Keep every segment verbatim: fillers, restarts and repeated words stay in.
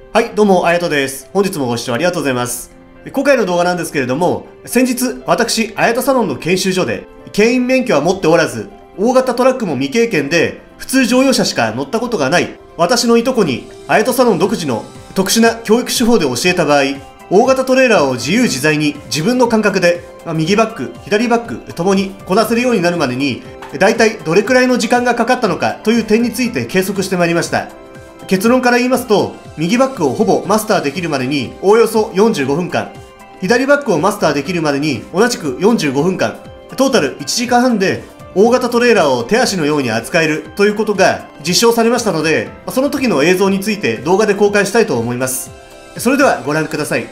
はい、どうも、あやとです。本日もご視聴ありがとうございます。今回の動画なんですけれども、先日、私、あやとサロンの研修所で、牽引免許は持っておらず、大型トラックも未経験で、普通乗用車しか乗ったことがない、私のいとこに、あやとサロン独自の特殊な教育手法で教えた場合、大型トレーラーを自由自在に自分の感覚で、右バック、左バックともにこなせるようになるまでに、だいたいどれくらいの時間がかかったのかという点について計測してまいりました。結論から言いますと、右バックをほぼマスターできるまでにおおよそよんじゅうごふんかん、左バックをマスターできるまでに同じくよんじゅうごふんかん、トータルいちじかんはんで大型トレーラーを手足のように扱えるということが実証されましたので、その時の映像について動画で公開したいと思います。それではご覧ください。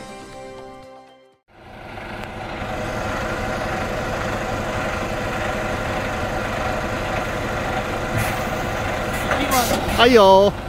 はいよー。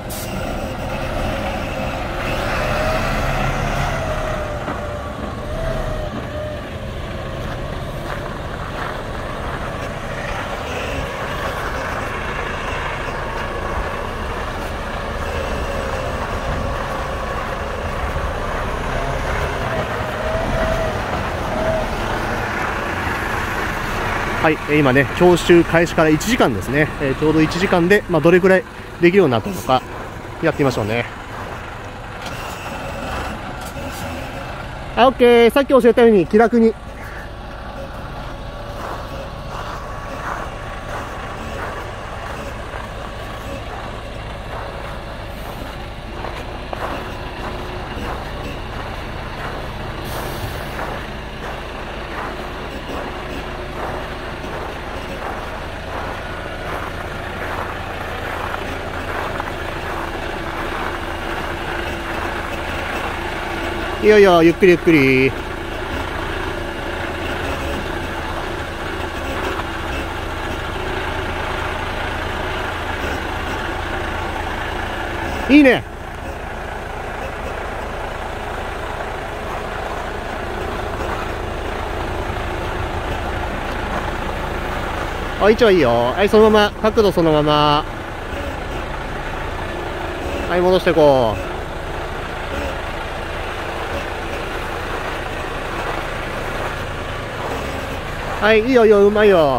はい、今ね、教習開始からいちじかんですね、えー、ちょうどいちじかんで、まあ、どれくらいできるようになったのかやってみましょうね。あ、オッケー。さっき教えたように気楽に。いやいや、ゆっくりゆっくり。いいね。あ、位置はいいよ。はい、そのまま、角度そのまま。はい、戻していこう。はい、いいよいいよ、うまいよ。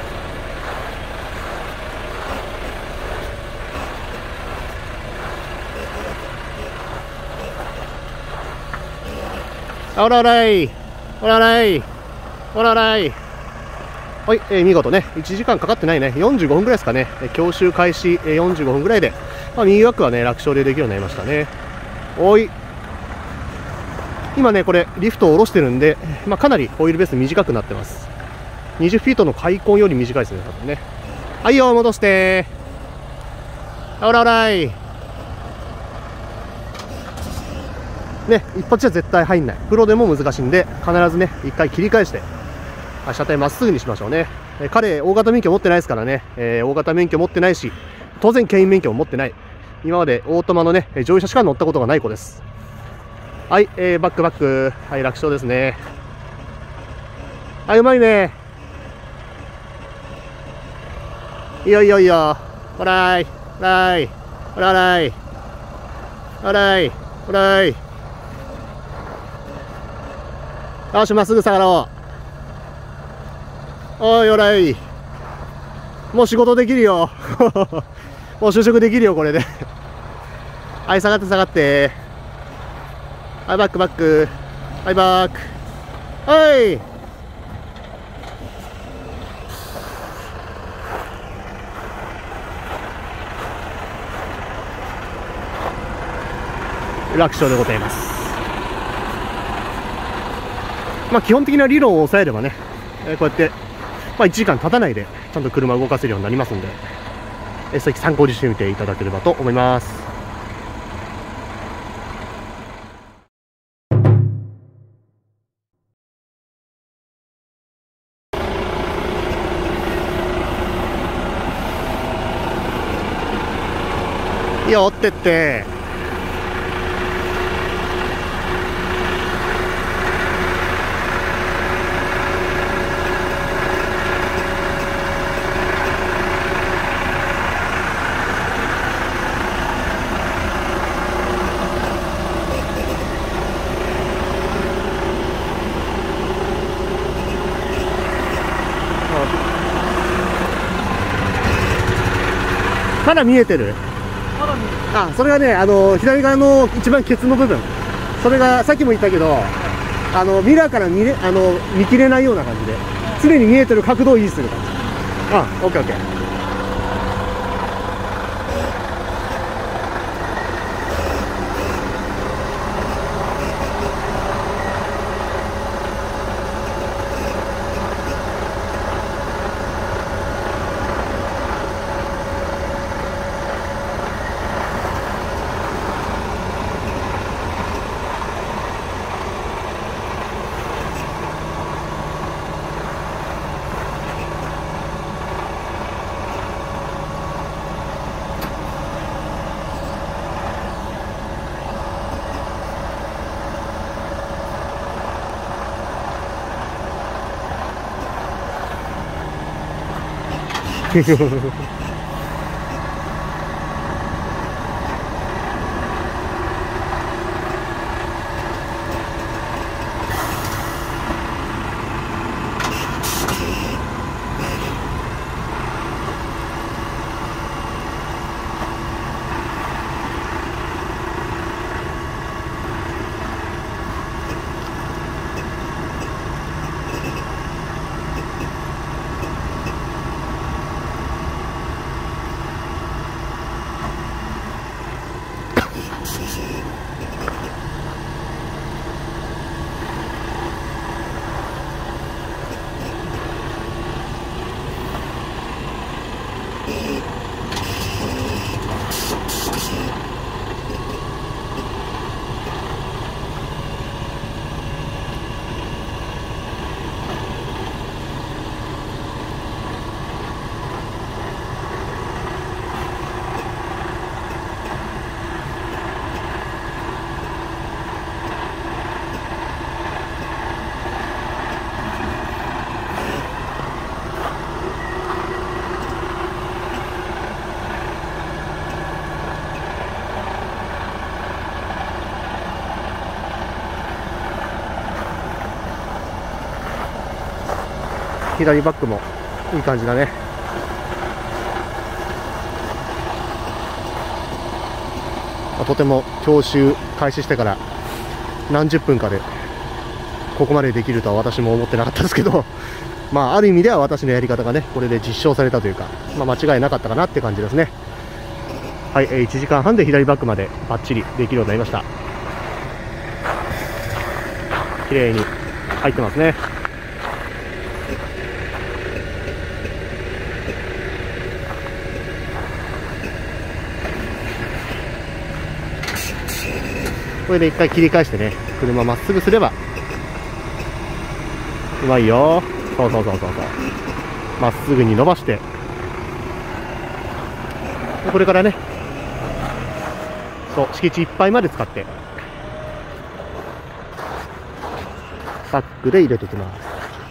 あおらおらい、おらおらい、おらおらい。はい、えー、見事ね、いちじかんかかってないね。よんじゅうごふんぐらいですかね。教習開始、えー、よんじゅうごふんぐらいで、まあ、右バックはね、楽勝でできるようになりましたね。おい。今ね、これ、リフトを下ろしてるんで、まあ、かなりオイルベース短くなってます。にじゅっフィートの開墾より短いですね、多分ね。はいよ、戻して。あおらおらい。ね、一発じゃ絶対入んない。プロでも難しいんで、必ずね、一回切り返して、車体まっすぐにしましょうね。え彼、大型免許持ってないですからね、えー、大型免許持ってないし、当然、牽引免許も持ってない。今までオートマのね、乗用車しか乗ったことがない子です。はい、えー、バックバック。はい、楽勝ですね。はい、うまいね。いいよいいよいいよ。ほらーい、ほらーい、ほらーい、ほらーい、ほらーい。よし、まっすぐ下がろう。おい、おらい。もう仕事できるよ。もう就職できるよ、これで。はい、下がって下がって。はい、バックバック。はい、バック。はい。楽勝でございます。まあ、基本的な理論を抑えればね、えー、こうやって、まあ、いちじかん経たないでちゃんと車を動かせるようになりますんで、えー、ぜひ参考にしてみていただければと思います。いや、追ってって。 まだ見えてる。 まだ見えてる。 あ、それがね、あの左側の一番ケツの部分、それがさっきも言ったけど、あのミラーから見れあの見切れないような感じで、常に見えてる角度を維持する感じ。あ、オッケーオッケー。左バックもいい感じだね。とても教習開始してから何十分かでここまでできるとは私も思ってなかったですけど、まあある意味では私のやり方がねこれで実証されたというか、まあ、間違いなかったかなって感じですね。はい、いちじかんはんで左バックまでバッチリできるようになりました。綺麗に入ってますね。これで一回切り返してね、車まっすぐすればうまいよ。そうそうそうそうそう、まっすぐに伸ばして、これからね、そう敷地いっぱいまで使ってバックで入れていきます。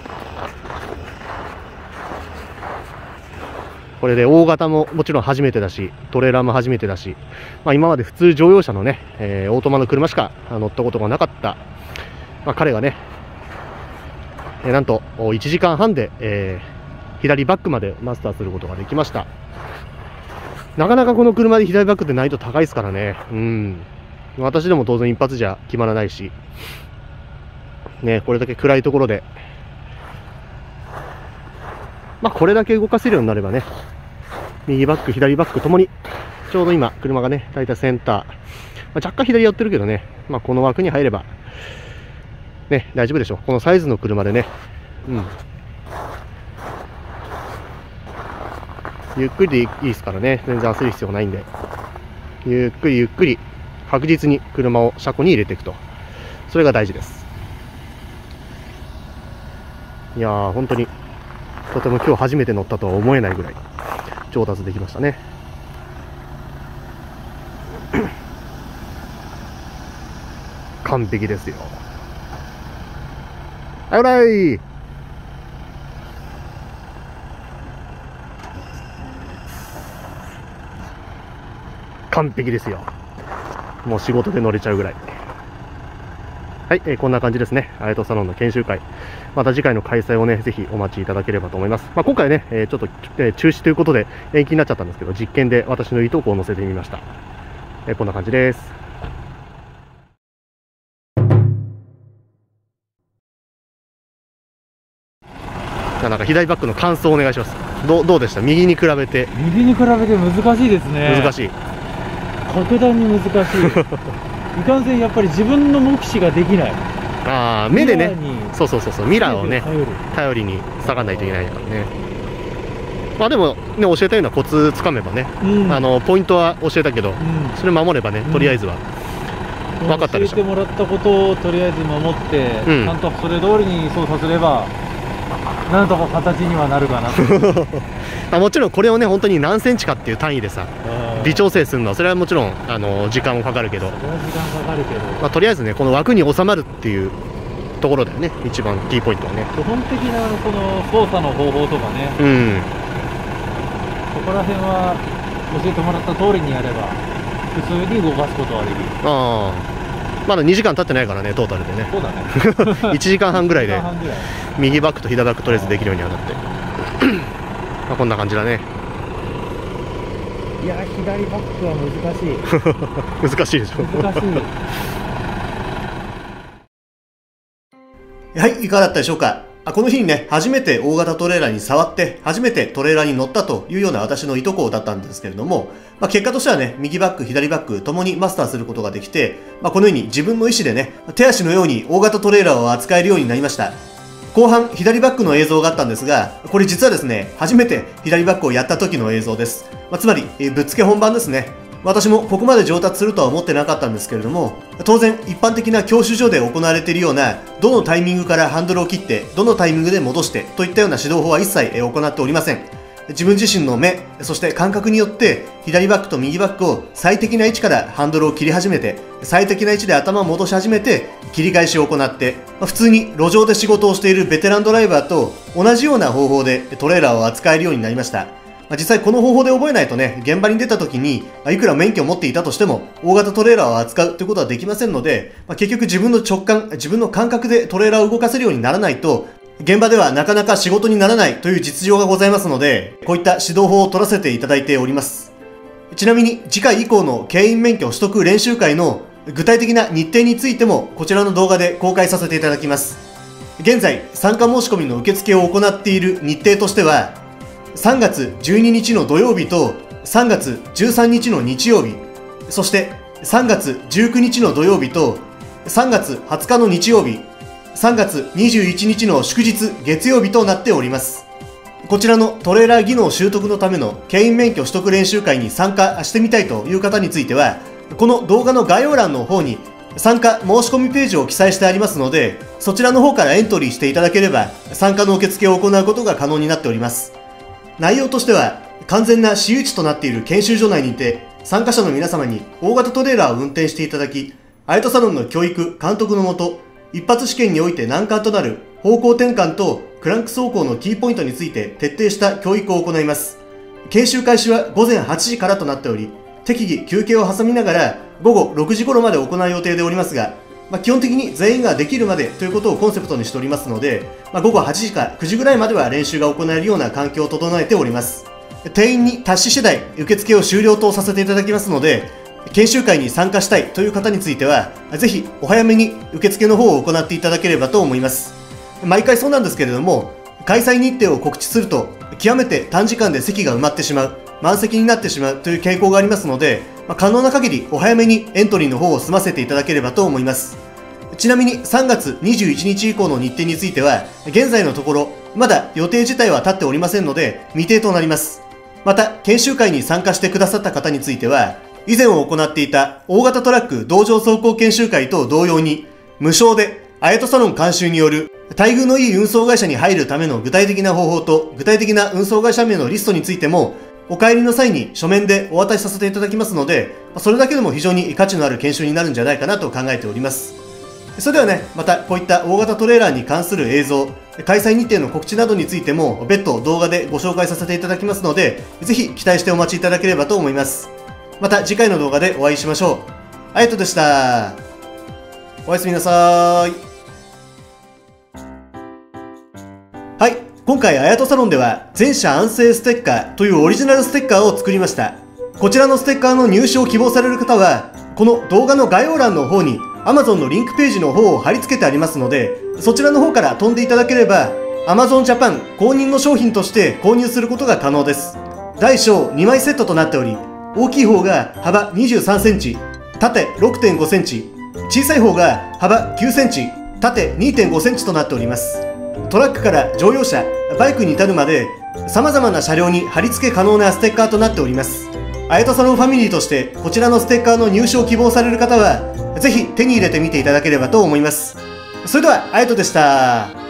これで大型ももちろん初めてだし、トレーラーも初めてだし、まあ、今まで普通乗用車のね、えー、オートマの車しか乗ったことがなかった、まあ、彼がね、えー、なんといちじかんはんで、えー、左バックまでマスターすることができました。なかなかこの車で左バックって難易度高いですからね。うん。私でも当然一発じゃ決まらないし、ね、これだけ暗いところで、まあこれだけ動かせるようになればね、右バック、左バックともに、ちょうど今、車がね、だいたいセンター、まあ、若干左寄ってるけどね、まあこの枠に入れば、ね、大丈夫でしょう。このサイズの車でね、うん。ゆっくりでいいですからね、全然焦る必要ないんで、ゆっくりゆっくり、確実に車を車庫に入れていくと。それが大事です。いやー、本当に、とても今日初めて乗ったとは思えないぐらい上達できましたね。完璧ですよ。はい、おらい。完璧ですよ。もう仕事で乗れちゃうぐらい。 はい、えー、こんな感じですね。あやとサロンの研修会。また次回の開催をね、ぜひお待ちいただければと思います。まあ、今回ね、えー、ちょっと、えー、中止ということで延期になっちゃったんですけど、実験で私のいとこを載せてみました。えー、こんな感じです。じゃあなんか左バックの感想をお願いします。どう、どうでした？右に比べて。 右に比べて難しいですね。 難しい。 格段に難しい。いかんせんやっぱり自分の目視ができない。 ああ、目でね、そうそうそうそう、ミラーをね頼りに下がらないといけないからね。まあでもね、教えたようなコツつかめばね、うん、あのポイントは教えたけど、うん、それ守ればね、とりあえずは分かったでしょ。 教えてもらったことをとりあえず守って、うん、ちゃんとそれ通りに操作すればなんとか形にはなるかなと。 あ、もちろんこれをね、本当に何センチかっていう単位でさ微調整するのは、それはもちろんあの時間もかかるけど、 それは時間かかるけど、 まあ、とりあえずね、この枠に収まるっていうところだよね、一番キーポイントはね。 基本的なこの操作の方法とかね、うん、そこら辺は教えてもらった通りにやれば普通に動かすことはできる。ああ、まだにじかん経ってないからね、トータルでね。 そうだね。 いちじかんはんぐらいで右バックと左バックとりあえずできるようにはなって。まあこんな感じだね。 いや、左バックは難しい。 難しいでしょ。 難しい。 はい、いかがだったでしょうか。この日にね、初めて大型トレーラーに触って、初めてトレーラーに乗ったというような私のいとこだったんですけれども、まあ、結果としてはね、右バック、左バックともにマスターすることができて、まあ、このように自分の意思でね、手足のように大型トレーラーを扱えるようになりました。後半、左バックの映像があったんですが、これ実はですね、初めて左バックをやった時の映像です。まあ、つまり、えー、ぶっつけ本番ですね。私もここまで上達するとは思ってなかったんですけれども、当然一般的な教習所で行われているような、どのタイミングからハンドルを切って、どのタイミングで戻してといったような指導法は一切行っておりません。自分自身の目、そして感覚によって左バックと右バックを最適な位置からハンドルを切り始めて、最適な位置で頭を戻し始めて切り返しを行って、普通に路上で仕事をしているベテランドライバーと同じような方法でトレーラーを扱えるようになりました。実際この方法で覚えないとね、現場に出た時に、いくら免許を持っていたとしても、大型トレーラーを扱うということはできませんので、結局自分の直感、自分の感覚でトレーラーを動かせるようにならないと、現場ではなかなか仕事にならないという実情がございますので、こういった指導法を取らせていただいております。ちなみに次回以降の牽引免許取得練習会の具体的な日程についてもこちらの動画で公開させていただきます。現在、参加申し込みの受付を行っている日程としては、さんがつじゅうににちの土曜日とさんがつじゅうさんにちの日曜日、そしてさんがつじゅうくにちの土曜日とさんがつはつかの日曜日、さんがつにじゅういちにちの祝日月曜日となっております。こちらのトレーラー技能習得のための牽引免許取得練習会に参加してみたいという方については、この動画の概要欄の方に参加申し込みページを記載してありますので、そちらの方からエントリーしていただければ参加の受付を行うことが可能になっております。内容としては、完全な私有地となっている研修所内にて、参加者の皆様に大型トレーラーを運転していただき、アヤトサロンの教育、監督のもと、一発試験において難関となる方向転換とクランク走行のキーポイントについて徹底した教育を行います。研修開始はごぜんはちじからとなっており、適宜休憩を挟みながら午後ろくじ頃まで行う予定でおりますが、まあ、基本的に全員ができるまでということをコンセプトにしておりますので、まあ、午後はちじかくじぐらいまでは練習が行えるような環境を整えております。定員に達し次第受付を終了とさせていただきますので、研修会に参加したいという方については、ぜひお早めに受付の方を行っていただければと思います。毎回そうなんですけれども、開催日程を告知すると極めて短時間で席が埋まってしまう、満席になってしまうという傾向がありますので、まあ、可能な限りお早めにエントリーの方を済ませていただければと思います。ちなみにさんがつにじゅういちにち以降の日程については、現在のところまだ予定自体は立っておりませんので未定となります。また研修会に参加してくださった方については、以前を行っていた大型トラック道場走行研修会と同様に、無償でアヤトサロン監修による待遇のいい運送会社に入るための具体的な方法と具体的な運送会社名のリストについても、お帰りの際に書面でお渡しさせていただきますので、それだけでも非常に価値のある研修になるんじゃないかなと考えております。それではね、またこういった大型トレーラーに関する映像、開催日程の告知などについても別途動画でご紹介させていただきますので、ぜひ期待してお待ちいただければと思います。また次回の動画でお会いしましょう。あやとでした。 おやすみなさーい。はい、今回あやとサロンでは全社安静ステッカーというオリジナルステッカーを作りました。こちらのステッカーの入手を希望される方は、この動画の概要欄の方に Amazon のリンクページの方を貼り付けてありますので、そちらの方から飛んでいただければ Amazon Japan 公認の商品として購入することが可能です。大小にまいセットとなっており、大きい方が幅にじゅうさんセンチ、縦 ろくてんごセンチ、小さい方が幅きゅうセンチ、縦 にてんごセンチとなっております。トラックから乗用車、バイクに至るまで様々な車両に貼り付け可能なステッカーとなっております。あやとサロンファミリーとしてこちらのステッカーの入手を希望される方はぜひ手に入れてみていただければと思います。それではあやとでした。